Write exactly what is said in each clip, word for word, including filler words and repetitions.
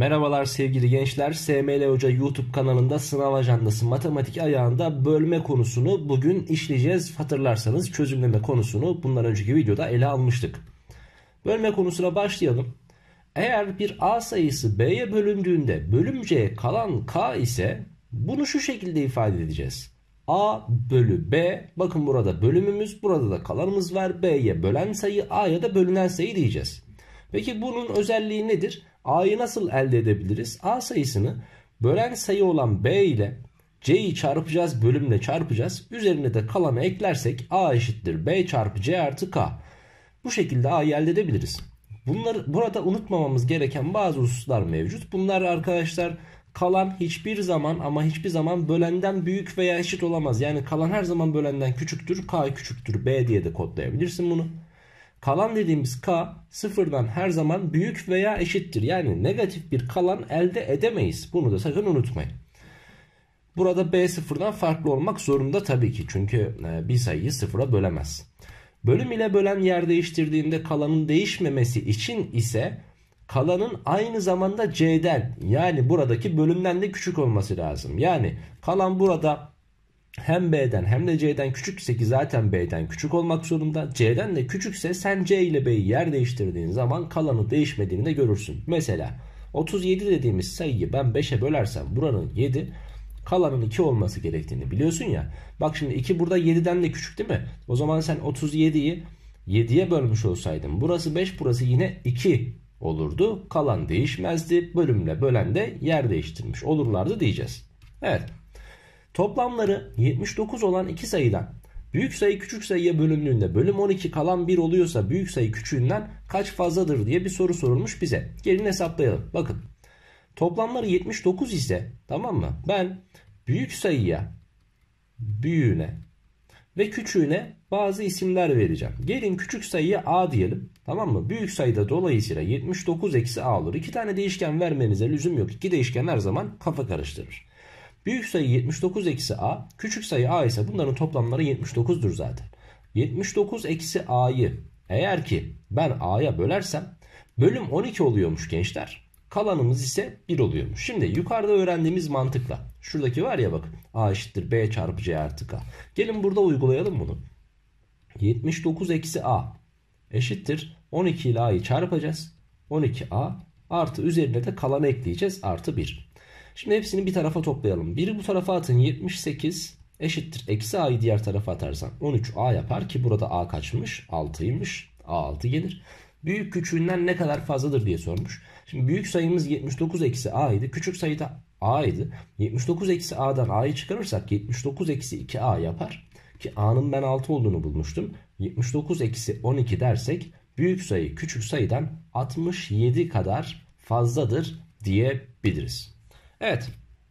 Merhabalar sevgili gençler. S M L Hoca YouTube kanalında sınav ajandası matematik ayağında bölme konusunu bugün işleyeceğiz. Hatırlarsanız çözümleme konusunu bundan önceki videoda ele almıştık. Bölme konusuna başlayalım. Eğer bir A sayısı B'ye bölündüğünde bölümceye kalan K ise bunu şu şekilde ifade edeceğiz. A bölü B, bakın burada bölümümüz, burada da kalanımız var. B'ye bölen sayı, A'ya da bölünen sayı diyeceğiz. Peki bunun özelliği nedir? A'yı nasıl elde edebiliriz? A sayısını bölen sayı olan B ile C'yi çarpacağız, bölümle çarpacağız. Üzerine de kalanı eklersek A eşittir B çarpı C artı K. Bu şekilde A'yı elde edebiliriz. Bunları, burada unutmamamız gereken bazı hususlar mevcut. Bunlar arkadaşlar, kalan hiçbir zaman ama hiçbir zaman bölenden büyük veya eşit olamaz. Yani kalan her zaman bölenden küçüktür. K küçüktür B diye de kodlayabilirsin bunu. Kalan dediğimiz K sıfırdan her zaman büyük veya eşittir. Yani negatif bir kalan elde edemeyiz. Bunu da sakın unutmayın. Burada B sıfırdan farklı olmak zorunda tabii ki. Çünkü bir sayıyı sıfıra bölemez. Bölüm ile bölen yer değiştirdiğinde kalanın değişmemesi için ise kalanın aynı zamanda C'den, yani buradaki bölümden de küçük olması lazım. Yani kalan burada hem B'den hem de C'den küçükse, ki zaten B'den küçük olmak zorunda, C'den de küçükse sen C ile B'yi yer değiştirdiğin zaman kalanı değişmediğini de görürsün. Mesela otuz yedi dediğimiz sayıyı ben beşe bölersem buranın yedi, kalanın iki olması gerektiğini biliyorsun ya. Bak şimdi iki burada yediden de küçük değil mi? O zaman sen otuz yediyi yediye bölmüş olsaydın burası beş, burası yine iki olurdu. Kalan değişmezdi. Bölümle bölen de yer değiştirmiş olurlardı diyeceğiz. Evet. Toplamları yetmiş dokuz olan iki sayıdan büyük sayı küçük sayıya bölündüğünde bölüm on iki kalan bir oluyorsa büyük sayı küçüğünden kaç fazladır diye bir soru sorulmuş bize. Gelin hesaplayalım. Bakın. Toplamları yetmiş dokuz ise, tamam mı? Ben büyük sayıya, büyüğüne ve küçüğüne bazı isimler vereceğim. Gelin küçük sayıya A diyelim. Tamam mı? Büyük sayıda dolayısıyla yetmiş dokuz eksi A olur. İki tane değişken vermenize lüzum yok. İki değişken her zaman kafa karıştırır. Büyük sayı yetmiş dokuz eksi A, küçük sayı A ise bunların toplamları yetmiş dokuzdur zaten. yetmiş dokuz eksi A'yı eğer ki ben A'ya bölersem bölüm on iki oluyormuş gençler. Kalanımız ise bir oluyormuş. Şimdi yukarıda öğrendiğimiz mantıkla, şuradaki var ya, bakın, A eşittir B çarpı C artı K. Gelin burada uygulayalım bunu. yetmiş dokuz eksi A eşittir on iki ile A'yı çarpacağız. on iki A artı üzerine de kalanı ekleyeceğiz, artı bir. Şimdi hepsini bir tarafa toplayalım. biri bu tarafa atın, yetmiş sekiz eşittir eksi A'yı diğer tarafa atarsan on üç A yapar, ki burada A kaçmış? altıymış. A altı gelir. Büyük küçüğünden ne kadar fazladır diye sormuş. Şimdi büyük sayımız yetmiş dokuz eksi A idi. Küçük sayı da A idi. yetmiş dokuz eksi A'dan A'yı çıkarırsak yetmiş dokuz eksi iki A yapar. Ki A'nın ben altı olduğunu bulmuştum. yetmiş dokuz eksi on iki dersek büyük sayı küçük sayıdan altmış yedi kadar fazladır diyebiliriz. Evet.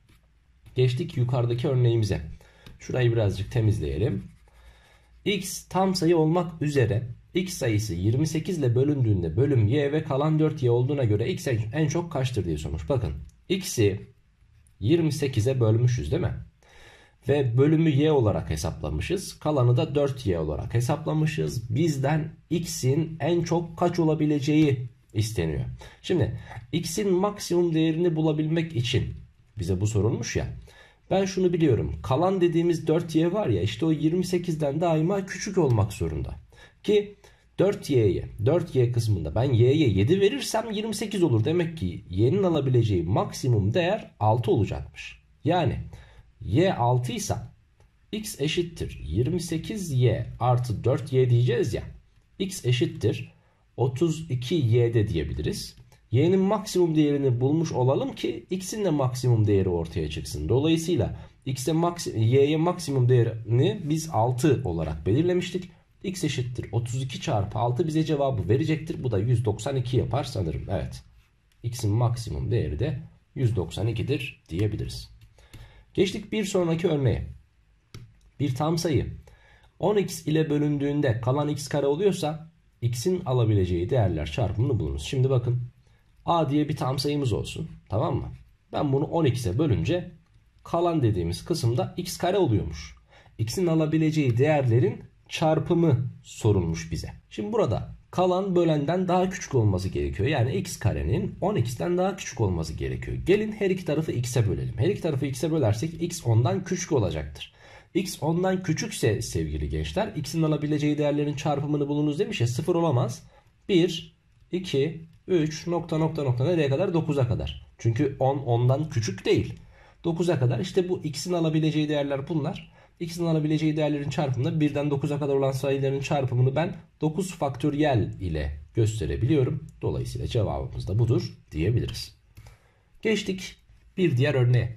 Geçtik yukarıdaki örneğimize. Şurayı birazcık temizleyelim. X tam sayı olmak üzere X sayısı yirmi sekiz ile bölündüğünde bölüm Y ve kalan dört Y olduğuna göre X en çok kaçtır diye sormuş. Bakın, X'i yirmi sekize bölmüşüz değil mi? Ve bölümü Y olarak hesaplamışız. Kalanı da dört Y olarak hesaplamışız. Bizden X'in en çok kaç olabileceği isteniyor. Şimdi X'in maksimum değerini bulabilmek için bize bu sorulmuş ya. Ben şunu biliyorum. Kalan dediğimiz dört Y var ya, işte o yirmi sekizden daima küçük olmak zorunda. Ki dört Y'ye, dört Y kısmında ben Y'ye yedi verirsem yirmi sekiz olur. Demek ki Y'nin alabileceği maksimum değer altı olacakmış. Yani Y altı ise X eşittir yirmi sekiz Y artı dört Y diyeceğiz ya. X eşittir otuz iki Y de diyebiliriz. Y'nin maksimum değerini bulmuş olalım ki X'in de maksimum değeri ortaya çıksın. Dolayısıyla X'e maksimum, Y'ye maksimum değerini biz altı olarak belirlemiştik. X eşittir otuz iki çarpı altı bize cevabı verecektir. Bu da yüz doksan iki yapar sanırım. Evet. X'in maksimum değeri de yüz doksan iki'dir diyebiliriz. Geçtik bir sonraki örneğe. Bir tam sayı on x ile bölündüğünde kalan x kare oluyorsa X'in alabileceği değerler çarpımını bulunuz. Şimdi bakın. A diye bir tam sayımız olsun. Tamam mı? Ben bunu on x'e bölünce kalan dediğimiz kısımda x kare oluyormuş. X'in alabileceği değerlerin çarpımı sorulmuş bize. Şimdi burada kalan bölenden daha küçük olması gerekiyor. Yani x karenin on x'ten daha küçük olması gerekiyor. Gelin her iki tarafı x'e bölelim. Her iki tarafı x'e bölersek x ondan küçük olacaktır. X ondan küçükse sevgili gençler, x'in alabileceği değerlerin çarpımını bulunuz demiş ya, sıfır olamaz. bir, iki, üç, nokta nokta nokta nereye kadar? dokuza kadar. Çünkü on ondan küçük değil. dokuza kadar, işte bu x'in alabileceği değerler bunlar. X'in alabileceği değerlerin çarpımında birden dokuza kadar olan sayıların çarpımını ben dokuz faktöriyel ile gösterebiliyorum. Dolayısıyla cevabımız da budur diyebiliriz. Geçtik bir diğer örneğe.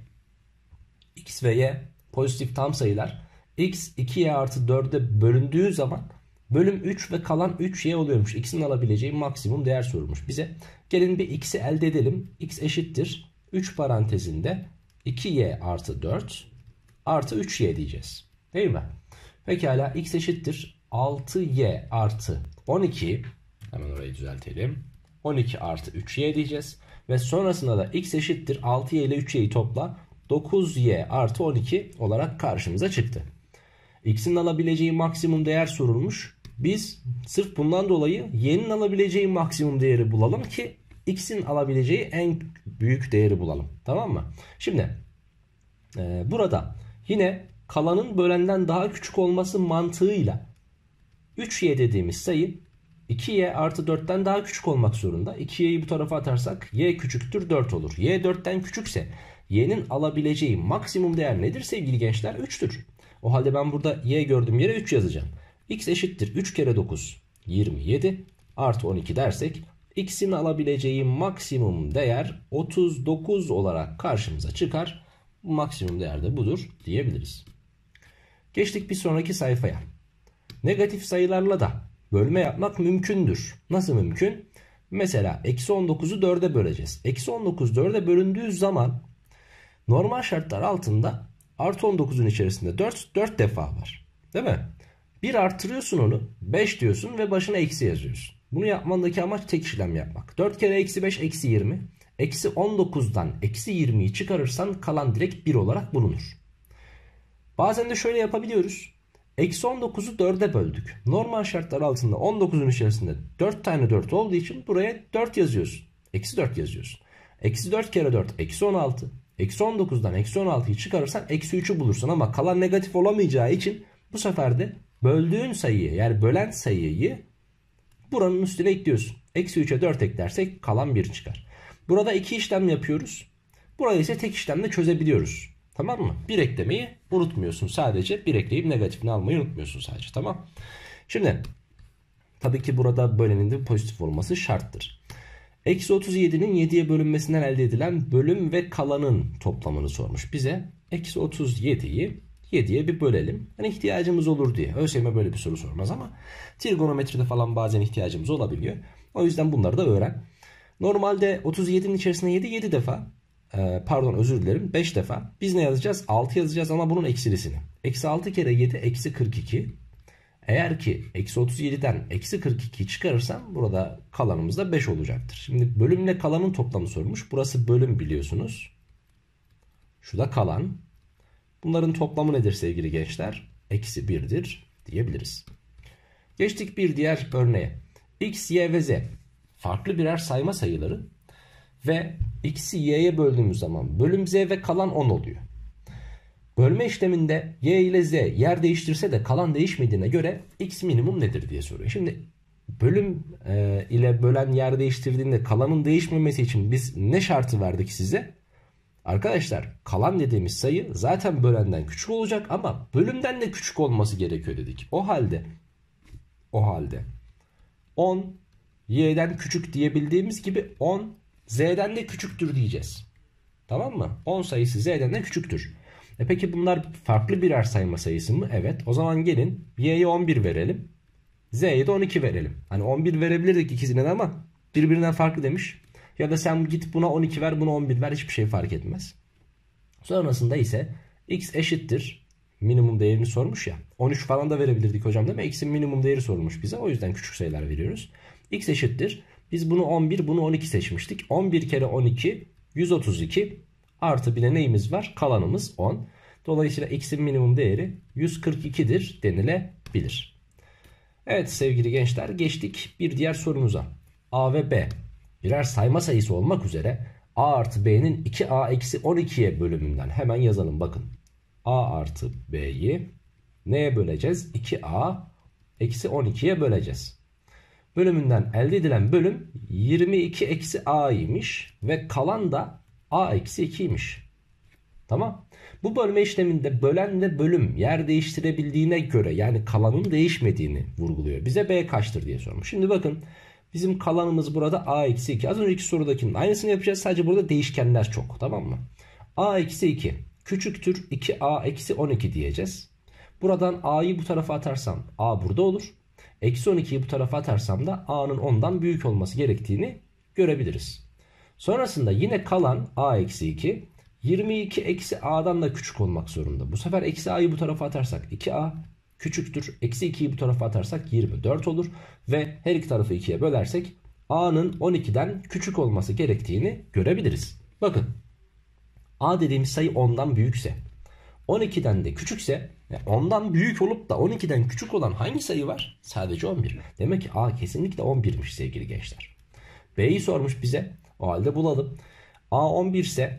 X ve y pozitif tam sayılar. X iki y artı dörde bölündüğü zaman bölüm üç ve kalan üç y oluyormuş. X'in alabileceği maksimum değer sorulmuş bize. Gelin bir x'i elde edelim. X eşittir üç parantezinde iki y artı dört artı üç y diyeceğiz. Değil mi? Pekala, x eşittir altı y artı on iki. Hemen orayı düzeltelim. on iki artı üç y diyeceğiz. Ve sonrasında da x eşittir altı y ile üç y'yi topla. dokuz y artı on iki olarak karşımıza çıktı. X'in alabileceği maksimum değer sorulmuş. Biz sırf bundan dolayı y'nin alabileceği maksimum değeri bulalım ki x'in alabileceği en büyük değeri bulalım. Tamam mı? Şimdi e, burada yine kalanın bölenden daha küçük olması mantığıyla üç y dediğimiz sayı iki y artı dörtten daha küçük olmak zorunda. iki y'yi bu tarafa atarsak y küçüktür dört olur. Y dörtten küçükse y'nin alabileceği maksimum değer nedir sevgili gençler? üçtür. O halde ben burada y gördüğüm yere üç yazacağım. X eşittir üç kere dokuz yirmi yedi artı on iki dersek x'in alabileceği maksimum değer otuz dokuz olarak karşımıza çıkar. Maksimum değer de budur diyebiliriz. Geçtik bir sonraki sayfaya. Negatif sayılarla da bölme yapmak mümkündür. Nasıl mümkün? Mesela eksi on dokuzu dörde böleceğiz. Eksi on dokuz dörde bölündüğü zaman normal şartlar altında artı on dokuzun içerisinde dört, dört defa var. Değil mi? bir arttırıyorsun onu, beş diyorsun ve başına eksi yazıyorsun. Bunu yapmandaki amaç tek işlem yapmak. dört kere eksi beş eksi yirmi. Eksi on dokuzdan eksi yirmiyi çıkarırsan kalan direkt bir olarak bulunur. Bazen de şöyle yapabiliyoruz. Eksi on dokuzu dörde böldük. Normal şartlar altında on dokuzun içerisinde dört tane dört olduğu için buraya dört yazıyorsun. Eksi dört yazıyorsun. Eksi dört kere dört eksi on altı. Eksi on dokuzdan eksi on altıyı çıkarırsan eksi üçü bulursun ama kalan negatif olamayacağı için bu sefer de böldüğün sayıyı, yani bölen sayıyı buranın üstüne ekliyorsun. Eksi üçe dört eklersek kalan bir çıkar. Burada iki işlem yapıyoruz. Burayı ise tek işlemle çözebiliyoruz. Tamam mı? Bir eklemeyi unutmuyorsun. Sadece bir ekleyip negatifini almayı unutmuyorsun sadece. Tamam. Şimdi tabii ki burada bölenin de pozitif olması şarttır. Eksi otuz yedi'nin yedi'ye bölünmesinden elde edilen bölüm ve kalanın toplamını sormuş bize. Eksi otuz yedi'yi yedi'ye bir bölelim. Hani ihtiyacımız olur diye. ÖSYM böyle bir soru sormaz ama trigonometride falan bazen ihtiyacımız olabiliyor. O yüzden bunları da öğren. Normalde otuz yedi'nin içerisinde yedi, yedi defa. Pardon özür dilerim. beş defa. Biz ne yazacağız? altı yazacağız ama bunun eksilisini. Eksi altı kere yedi eksi kırk iki. Eğer ki eksi otuz yedi'den eksi kırk iki'yi çıkarırsam burada kalanımız da beş olacaktır. Şimdi bölümle kalanın toplamı sormuş. Burası bölüm biliyorsunuz. Şu da kalan. Bunların toplamı nedir sevgili gençler? Eksi bir'dir diyebiliriz. Geçtik bir diğer örneğe. X, Y ve Z farklı birer sayma sayıları ve x'i y'ye böldüğümüz zaman bölüm z ve kalan on oluyor. Bölme işleminde y ile z yer değiştirse de kalan değişmediğine göre x minimum nedir diye soruyor. Şimdi bölüm e, ile bölen yer değiştirdiğinde kalanın değişmemesi için biz ne şartı verdik size? Arkadaşlar kalan dediğimiz sayı zaten bölenden küçük olacak ama bölümden de küçük olması gerekiyor dedik. O halde o halde on y'den küçük diyebildiğimiz gibi on z'den de küçüktür diyeceğiz. Tamam mı? on sayısı z'den de küçüktür. E peki bunlar farklı birer sayma sayısı mı? Evet. O zaman gelin y'ye on bir verelim. Z'ye de on iki verelim. Hani on bir verebilirdik ikisine de ama birbirinden farklı demiş. Ya da sen git buna on iki ver, buna on bir ver, hiçbir şey fark etmez. Sonrasında ise x eşittir. Minimum değerini sormuş ya. on üç falan da verebilirdik hocam değil mi? X'in minimum değeri sorulmuş bize. O yüzden küçük sayılar veriyoruz. X eşittir. Biz bunu on bir, bunu on iki seçmiştik. on bir kere on iki, yüz otuz iki. Artı bir de neyimiz var? Kalanımız on. Dolayısıyla x'in minimum değeri yüz kırk iki'dir denilebilir. Evet sevgili gençler, geçtik bir diğer sorumuza. A ve B birer sayma sayısı olmak üzere A artı B'nin iki A eksi on ikiye bölümünden hemen yazalım bakın. A artı B'yi neye böleceğiz? iki A eksi on ikiye böleceğiz. Bölümünden elde edilen bölüm yirmi iki eksi A'ymış ve kalan da A eksi ikiymiş. Tamam. Bu bölme işleminde bölenle bölüm yer değiştirebildiğine göre, yani kalanın değişmediğini vurguluyor. Bize B kaçtır diye sormuş. Şimdi bakın, bizim kalanımız burada A eksi iki. Az önceki sorudakinin aynısını yapacağız. Sadece burada değişkenler çok. Tamam mı? A eksi iki küçüktür iki A eksi on iki diyeceğiz. Buradan A'yı bu tarafa atarsam A burada olur. Eksi on ikiyi bu tarafa atarsam da A'nın ondan büyük olması gerektiğini görebiliriz. Sonrasında yine kalan A eksi iki yirmi iki eksi A'dan da küçük olmak zorunda. Bu sefer eksi A'yı bu tarafa atarsak iki A küçüktür. Eksi ikiyi bu tarafa atarsak yirmi dört olur. Ve her iki tarafı ikiye bölersek A'nın on ikiden küçük olması gerektiğini görebiliriz. Bakın, A dediğimiz sayı ondan büyükse, on ikiden de küçükse, ondan büyük olup da on ikiden küçük olan hangi sayı var? Sadece on bir. Demek ki A kesinlikle on birmiş sevgili gençler. B'yi sormuş bize. O halde bulalım. A on bir ise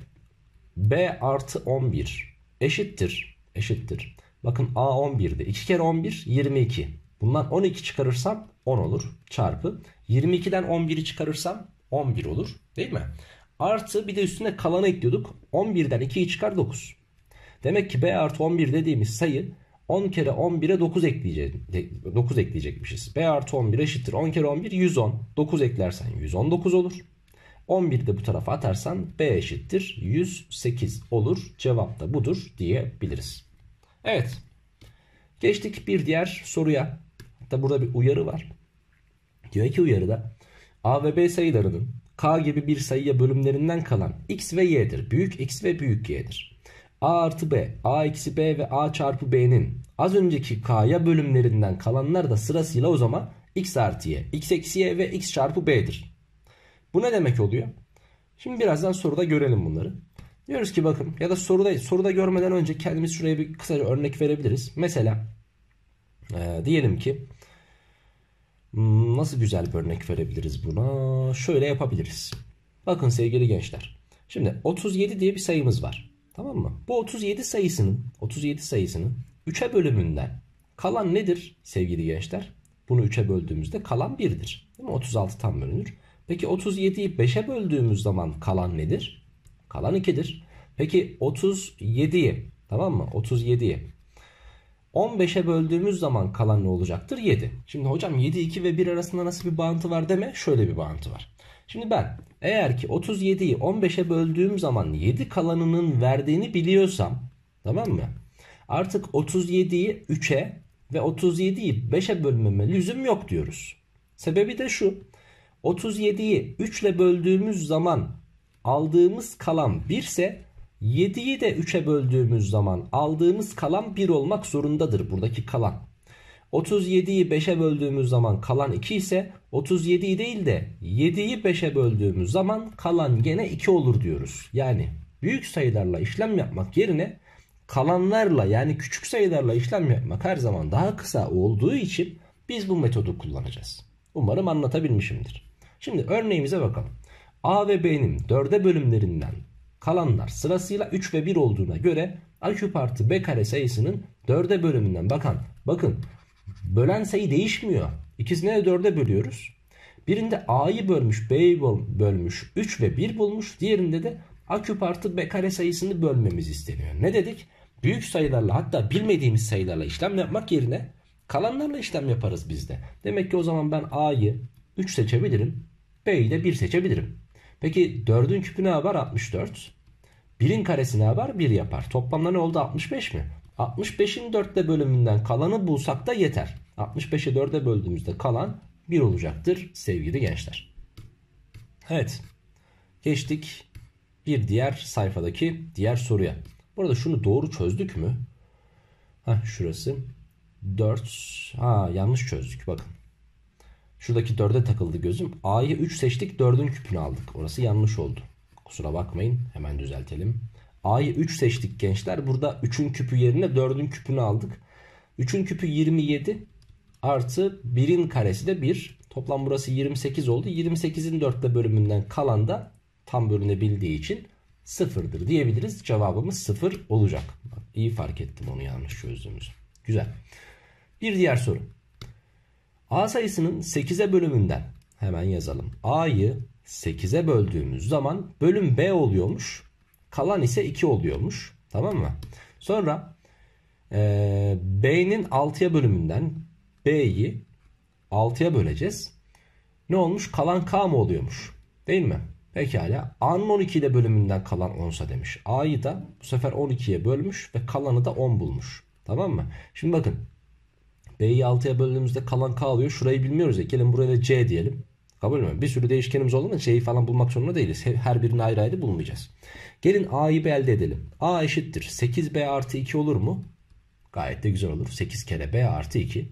B artı on bir eşittir. Eşittir. Bakın A on bir'de iki kere on bir yirmi iki. Bundan on iki çıkarırsam on olur. Çarpı yirmi ikiden on bir'i çıkarırsam on bir olur. Değil mi? Artı bir de üstüne kalanı ekliyorduk. on bir'den ikiyi çıkar dokuz. Demek ki B artı on bir dediğimiz sayı on kere on bir'e dokuz ekleyecek, dokuz ekleyecekmişiz. B artı on bir eşittir on kere on bir yüz on. dokuz eklersen yüz on dokuz olur. on bir'i de bu tarafa atarsan B eşittir yüz sekiz olur. Cevap da budur diyebiliriz. Evet. Geçtik bir diğer soruya. Hatta burada bir uyarı var. Diyor ki uyarıda A ve B sayılarının K gibi bir sayıya bölümlerinden kalan X ve Y'dir. Büyük X ve büyük Y'dir. A artı B, A eksi B ve A çarpı B'nin az önceki K'ya bölümlerinden kalanlar da sırasıyla o zaman X artı Y, X eksi Y ve X çarpı B'dir. Bu ne demek oluyor? Şimdi birazdan soruda görelim bunları. Diyoruz ki bakın, ya da soruda, soruda görmeden önce kendimiz şuraya bir kısaca örnek verebiliriz. Mesela e, diyelim ki nasıl güzel bir örnek verebiliriz buna? Şöyle yapabiliriz. Bakın sevgili gençler. Şimdi otuz yedi diye bir sayımız var. Tamam mı? Bu otuz yedi sayısının otuz yedi sayısının üçe bölümünden kalan nedir sevgili gençler? Bunu üçe böldüğümüzde kalan bir'dir. Değil mi? otuz altı tam bölünür. Peki otuz yediyi beşe böldüğümüz zaman kalan nedir? Kalan iki'dir. Peki otuz yediyi, tamam mı? otuz yediyi on beşe böldüğümüz zaman kalan ne olacaktır? yedi. Şimdi hocam yedi, iki ve bir arasında nasıl bir bağıntı var deme. Şöyle bir bağıntı var. Şimdi ben eğer ki otuz yediyi on beşe böldüğüm zaman yedi kalanının verdiğini biliyorsam, tamam mı? Artık otuz yediyi üçe ve otuz yediyi beşe bölmeme lüzum yok diyoruz. Sebebi de şu. otuz yediyi üç ile böldüğümüz zaman aldığımız kalan bir ise yediyi de üçe böldüğümüz zaman aldığımız kalan bir olmak zorundadır buradaki kalan. otuz yediyi beşe böldüğümüz zaman kalan iki ise otuz yediyi değil de yediyi beşe böldüğümüz zaman kalan gene iki olur diyoruz. Yani büyük sayılarla işlem yapmak yerine kalanlarla, yani küçük sayılarla işlem yapmak her zaman daha kısa olduğu için biz bu metodu kullanacağız. Umarım anlatabilmişimdir. Şimdi örneğimize bakalım. A ve B'nin dörde bölümlerinden kalanlar sırasıyla üç ve bir olduğuna göre A küp artı B kare sayısının dörde bölümünden bakan, bakın bölen sayı değişmiyor. İkisine de dörde bölüyoruz. Birinde A'yı bölmüş, B'yi bölmüş, üç ve bir bulmuş. Diğerinde de A küp artı B kare sayısını bölmemiz isteniyor. Ne dedik? Büyük sayılarla, hatta bilmediğimiz sayılarla işlem yapmak yerine kalanlarla işlem yaparız biz de. Demek ki o zaman ben A'yı üç seçebilirim. B'yi de bir seçebilirim. Peki dördün küpü ne yapar? altmış dört. birin karesi ne yapar? bir yapar. Toplamda ne oldu? altmış beş mi? altmış beşin dörtte bölümünden kalanı bulsak da yeter. altmış beşi dörde böldüğümüzde kalan bir olacaktır sevgili gençler. Evet. Geçtik bir diğer sayfadaki diğer soruya. Burada şunu doğru çözdük mü? Heh, şurası. dört. Ha, yanlış çözdük bakın. Şuradaki dörde takıldı gözüm. A'yı üç seçtik, dördün küpünü aldık. Orası yanlış oldu. Kusura bakmayın. Hemen düzeltelim. A'yı üç seçtik gençler. Burada üçün küpü yerine dördün küpünü aldık. üçün küpü yirmi yedi. artı birin karesi de bir. Toplam burası yirmi sekiz oldu. yirmi sekizin dörtte bölümünden kalan da tam bölünebildiği için sıfırdır diyebiliriz. Cevabımız sıfır olacak. Bak, iyi fark ettim onu yanlış çözdüğümüzü. Güzel. Bir diğer soru. A sayısının sekize bölümünden hemen yazalım. A'yı sekize böldüğümüz zaman bölüm B oluyormuş. Kalan ise iki oluyormuş. Tamam mı? Sonra e, B'nin altıya bölümünden B'yi altıya böleceğiz. Ne olmuş? Kalan K mı oluyormuş? Değil mi? Pekala. A'nın on iki ile bölümünden kalan onsa demiş. A'yı da bu sefer on ikiye bölmüş ve kalanı da on bulmuş. Tamam mı? Şimdi bakın. B'yi altıya böldüğümüzde kalan K alıyor. Şurayı bilmiyoruz ya. Gelin buraya da C diyelim. Kabul mü? Bir sürü değişkenimiz olduğunda C'yi falan bulmak zorunda değiliz. Her birini ayrı ayrı bulmayacağız. Gelin A'yı bir elde edelim. A eşittir. sekiz B artı iki olur mu? Gayet de güzel olur. sekiz kere B artı iki.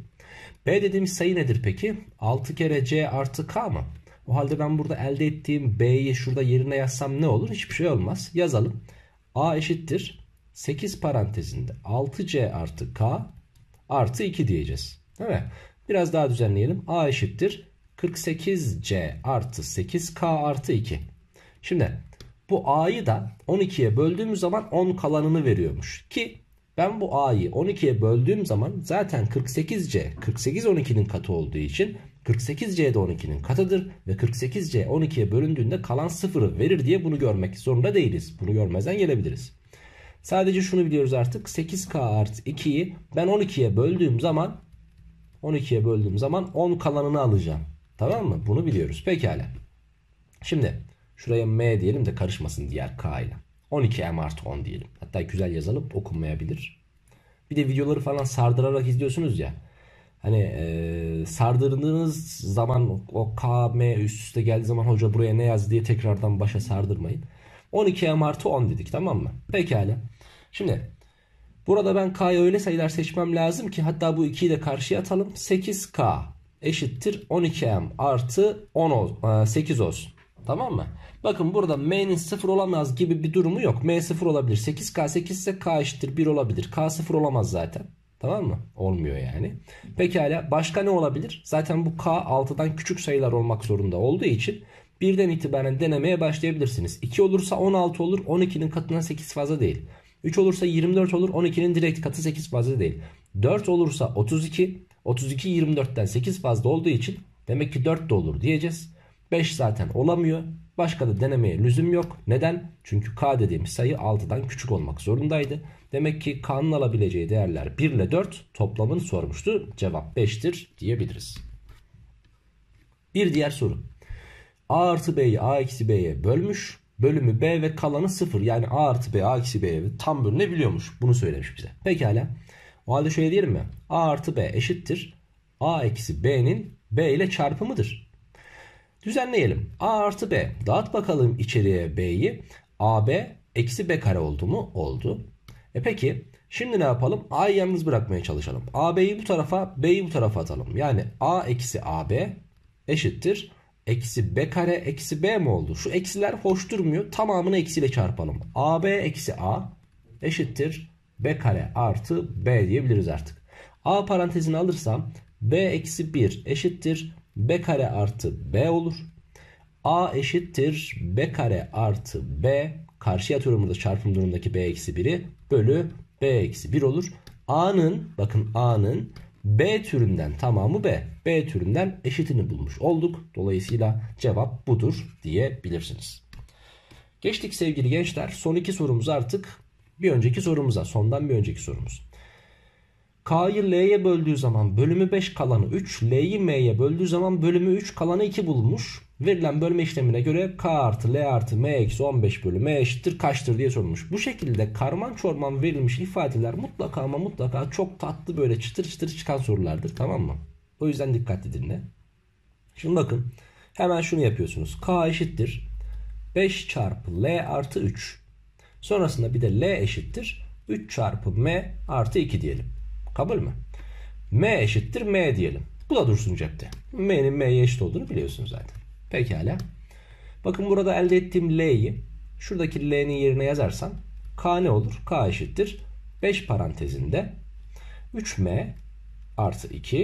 B dediğimiz sayı nedir peki? altı kere C artı K mı? O halde ben burada elde ettiğim B'yi şurada yerine yazsam ne olur? Hiçbir şey olmaz. Yazalım. A eşittir. sekiz parantezinde altı C artı K artı iki diyeceğiz. Değil mi? Biraz daha düzenleyelim. A eşittir. kırk sekiz C artı sekiz K artı iki. Şimdi bu A'yı da on ikiye böldüğümüz zaman on kalanını veriyormuş. Ki ben bu A'yı on ikiye böldüğüm zaman zaten kırk sekiz C kırk sekiz on ikinin katı olduğu için kırk sekiz C de on ikinin katıdır ve kırk sekiz C on ikiye bölündüğünde kalan sıfırı verir diye bunu görmek zorunda değiliz. Bunu görmezden gelebiliriz. Sadece şunu biliyoruz artık. sekiz K artı ikiyi ben on ikiye böldüğüm zaman on ikiye böldüğüm zaman on kalanını alacağım. Tamam mı? Bunu biliyoruz. Pekala. Şimdi şuraya M diyelim de karışmasın diğer K ile. on iki M artı on diyelim. Hatta güzel yazalım, okunmayabilir. Bir de videoları falan sardırarak izliyorsunuz ya. Hani e, sardırdığınız zaman o K, M üst üste geldiği zaman hoca buraya ne yazdı diye tekrardan başa sardırmayın. on iki M artı on dedik, tamam mı? Pekala. Şimdi burada ben K'ya öyle sayılar seçmem lazım ki hatta bu ikiyi de karşıya atalım. sekiz K eşittir on iki M artı on, sekiz olsun. Tamam mı? Bakın burada M'nin sıfır olamaz gibi bir durumu yok. M sıfır olabilir. sekiz K sekiz ise K eşittir bir olabilir. K sıfır olamaz zaten. Tamam mı? Olmuyor yani. Pekala. Başka ne olabilir? Zaten bu K altıdan küçük sayılar olmak zorunda olduğu için birden itibaren denemeye başlayabilirsiniz. iki olursa on altı olur. on ikinin katından sekiz fazla değil. üç olursa yirmi dört olur. on ikinin direkt katı sekiz fazla değil. dört olursa otuz iki. otuz iki yirmi dörtten sekiz fazla olduğu için demek ki dört de olur diyeceğiz. beş zaten olamıyor. Başka da denemeye lüzum yok. Neden? Çünkü K dediğimiz sayı altıdan küçük olmak zorundaydı. Demek ki K'nın alabileceği değerler bir ile dört, toplamını sormuştu. Cevap beştir diyebiliriz. Bir diğer soru. A artı B'yi A eksi B'ye bölmüş. Bölümü B ve kalanı sıfır. Yani A artı B A eksi B'ye tam bölünebiliyormuş. Bunu söylemiş bize. Pekala. O halde şöyle diyelim mi? A artı B eşittir. A eksi B'nin B ile çarpımıdır. Düzenleyelim. A artı B. Dağıt bakalım içeriye B'yi. A B eksi B kare oldu mu? Oldu. E peki şimdi ne yapalım? A'yı yalnız bırakmaya çalışalım. A B'yi bu tarafa, B'yi bu tarafa atalım. Yani A eksi A B eşittir. Eksi B kare eksi B mi oldu? Şu eksiler hoş durmuyor. Tamamını eksiyle çarpalım. A B eksi A eşittir. B kare artı B diyebiliriz artık. A parantezini alırsam B eksi bir eşittir. B kare artı B olur. A eşittir. B kare artı B. Karşıya atıyorum burada çarpım durumundaki B eksi biri. Bölü B eksi bir olur. A'nın, bakın A'nın B türünden tamamı B. B türünden eşitini bulmuş olduk. Dolayısıyla cevap budur diyebilirsiniz. Geçtik sevgili gençler. Son iki sorumuz artık bir önceki sorumuza. Sondan bir önceki sorumuz. K'yı L'ye böldüğü zaman bölümü beş kalanı üç. L'yi M'ye böldüğü zaman bölümü üç kalanı iki bulmuş. Verilen bölme işlemine göre K artı L artı M eksi on beş bölü M eşittir kaçtır diye sorulmuş. Bu şekilde karman çorman verilmiş ifadeler mutlaka ama mutlaka çok tatlı böyle çıtır çıtır çıkan sorulardır, tamam mı? O yüzden dikkatli dinle. Şimdi bakın hemen şunu yapıyorsunuz. K eşittir beş çarpı L artı üç. Sonrasında bir de L eşittir üç çarpı M artı iki diyelim. Kabul mü? M eşittir M diyelim. Bu da dursun cepte. M'nin M'ye eşit olduğunu biliyorsunuz zaten. Pekala. Bakın burada elde ettiğim L'yi şuradaki L'nin yerine yazarsam K ne olur? K eşittir beş parantezinde üç M artı iki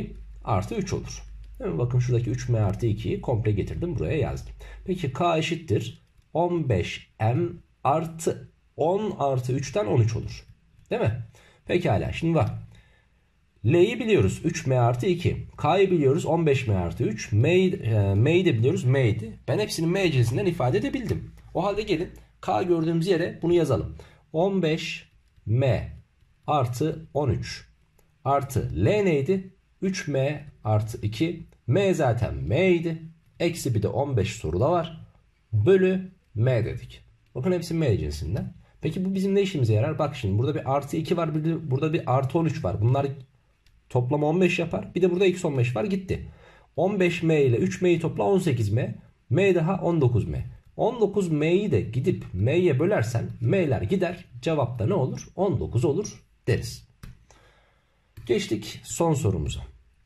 artı üç olur. Değil mi? Bakın şuradaki üç m artı ikiyi komple getirdim buraya yazdım. Peki k eşittir on beş m artı on artı üçten on üç olur. Değil mi? Pekala şimdi bak. L'yi biliyoruz üç m artı iki. K'yı biliyoruz on beş m artı üç. M'yi e, M'yi de biliyoruz M'ydi. Ben hepsini M cinsinden ifade edebildim. O halde gelin K gördüğümüz yere bunu yazalım. on beş m artı on üç artı L neydi? üç m artı iki. M zaten M'ydi. Eksi bir de on beş soruda var. Bölü M dedik. Bakın hepsi M cinsinden. Peki bu bizim ne işimize yarar? Bak şimdi burada bir artı iki var. Bir de burada bir artı on üç var. Bunlar toplam on beş yapar. Bir de burada eksi on beş var, gitti. on beş m ile üç m'yi topla on sekiz m. M daha on dokuz m. on dokuz m'yi de gidip m'ye bölersen m'ler gider. Cevap da ne olur? on dokuz olur deriz. Geçtik son sorumuza.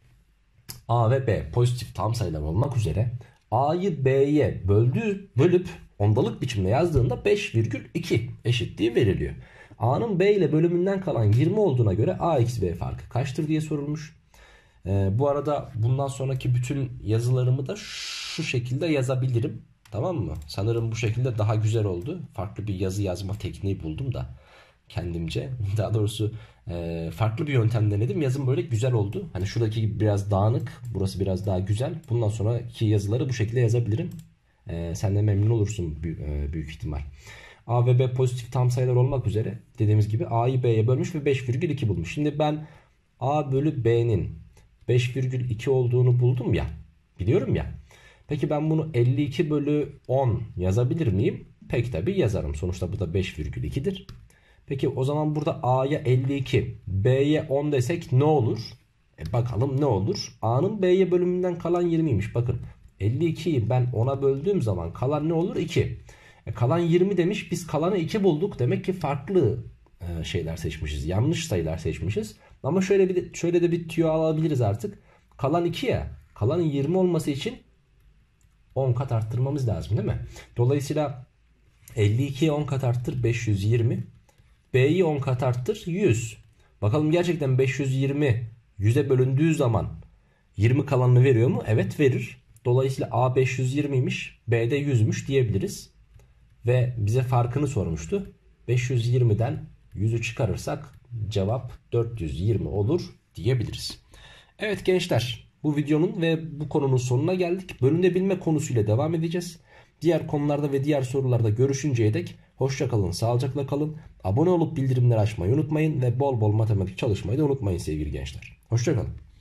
A ve B pozitif tam sayılar olmak üzere A'yı B'ye böldüğü, bölüp ondalık biçimde yazdığında beş virgül iki eşitliği veriliyor. A'nın B ile bölümünden kalan yirmi olduğuna göre A eksi B farkı kaçtır diye sorulmuş. Ee, bu arada bundan sonraki bütün yazılarımı da şu şekilde yazabilirim. Tamam mı? Sanırım bu şekilde daha güzel oldu. Farklı bir yazı yazma tekniği buldum da kendimce. Daha doğrusu e, farklı bir yöntem denedim. Yazım böyle güzel oldu. Hani şuradaki gibi biraz dağınık. Burası biraz daha güzel. Bundan sonraki yazıları bu şekilde yazabilirim. E, sen de memnun olursun büyük, e, büyük ihtimal. A ve B pozitif tam sayılar olmak üzere dediğimiz gibi A'yı B'ye bölmüş ve beş virgül iki bulmuş. Şimdi ben A bölü B'nin beş virgül iki olduğunu buldum ya. Biliyorum ya. Peki ben bunu elli iki bölü on yazabilir miyim? Pek tabi yazarım. Sonuçta bu da beş virgül iki'dir. Peki o zaman burada A'ya elli iki, B'ye on desek ne olur? E bakalım ne olur? A'nın B'ye bölümünden kalan yirmiymiş. Bakın elli iki'yi ben ona böldüğüm zaman kalan ne olur? iki. E kalan yirmi demiş. Biz kalanı iki bulduk. Demek ki farklı e, şeyler seçmişiz. Yanlış sayılar seçmişiz. Ama şöyle bir de, şöyle de bir tüyo alabiliriz artık. Kalan iki ya. Kalanın yirmi olması için on kat arttırmamız lazım değil mi? Dolayısıyla elli iki'ye on kat arttır beş yüz yirmi. B'yi on kat arttır yüz. Bakalım gerçekten beş yüz yirmi yüze bölündüğü zaman yirmi kalanını veriyor mu? Evet verir. Dolayısıyla A beş yüz yirmi'ymiş, B de yüz'müş diyebiliriz. Ve bize farkını sormuştu. beş yüz yirmi'den yüz'ü çıkarırsak cevap dört yüz yirmi olur diyebiliriz. Evet gençler, bu videonun ve bu konunun sonuna geldik. Bölünebilme konusuyla devam edeceğiz. Diğer konularda ve diğer sorularda görüşünceye dek hoşça kalın, sağlıcakla kalın. Abone olup bildirimleri açmayı unutmayın ve bol bol matematik çalışmayı da unutmayın sevgili gençler. Hoşça kalın.